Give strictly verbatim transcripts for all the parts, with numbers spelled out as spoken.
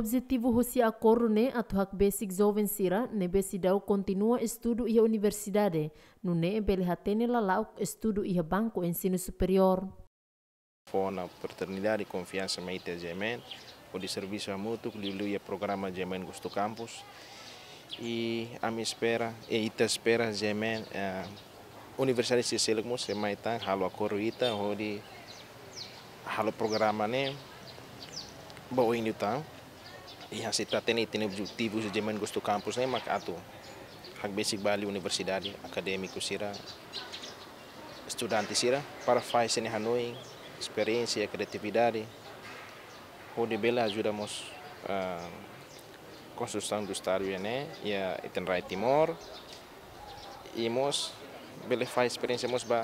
Objetivo husi acordo ne atu hak basic jovem sira ne besidau continua estudo iha universidade, no ne bele hatene lalau estudo iha banco ensino superior. For na fraternidade e confiança meite Gemen, o de serviço mútuo, que o programa Gemen Gusto Campus. E a minha espera, e ita espera Gemen, a Universidade de Selgmus, se mais tá, halo acordo ita, onde halo programa ne, bom indo tá, e assim tá tendo tem objetivos de Gemen Gusto Campus ne, mas atu, hak basic bali universidade acadêmico sira, estudante sira, para fazer ne Hanoi, experiência, criatividade, onde bela ajudamos a construção do estado né, e a Itenrai Timor, e nós bela faz experiência nós ba,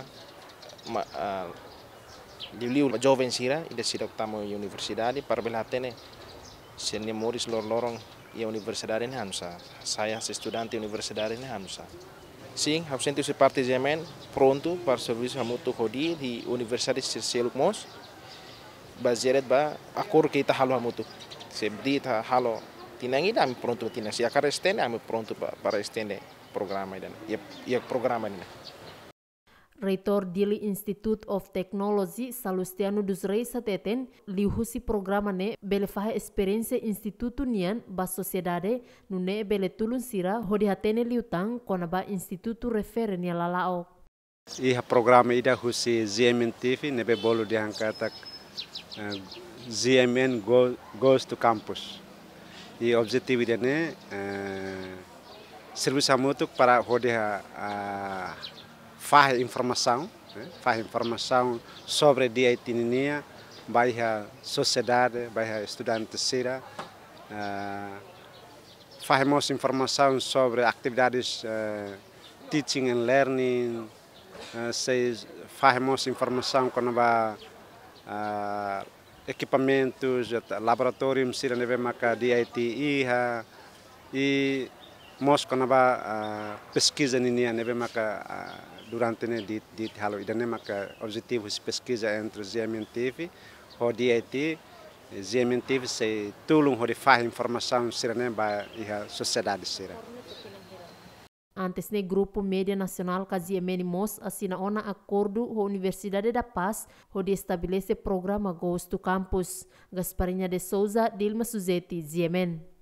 liu jovem sira e decida tamo universidade para bela tene se nemoris lor lorong e a universidade ne hanusa, saya se estudante universidade ne hanusa. Sim, eu sinto-se parte de Gemen, pronto para o serviço mútuo Hodi di Universidade de Selgmus, baseado ba acordo que está halo mútuo. Se dita halo tinangi dami pronto tinang se akar estende ami pronto para estender programa dan. E e programa ini. Reitor Dili Institute of Technology Salustiano dos Reis Sateten lihusi programa ne bele faha experiência instituto nian ba sociedade no ne bele tulun sira hodi hatene liutang kona ba instituto refere nia lalao. Iha programa ida husi Z M N T V nebe bolo diangkatak uh, Z M N go, goes to campus. E objetivo ida ne uh, serviço mútuo para hodi uh, faz informação, né? faz informação sobre a etnia, vai a sociedade, vai a estudante sira, uh, faz informação sobre atividades uh, teaching and learning, uh, se faz informação quando vai uh, equipamentos, laboratório sira neve maka D I T iha e mos quando vai uh, pesquisa ninia neve maka uh, durante ne di di halo idane maka objetivo de pesquisa entre Z M N T V e D I T Z M N T V se tulung hori faz informação sirane ba iha sociedade sira. Antes ne grupo Média Nacional Kaziemeni Mos assina ona acordo ho Universidade da Paz ho de estabelece programa Goes to Campus. Gasparinha de Souza, Dilma Suzeti, Ziemen.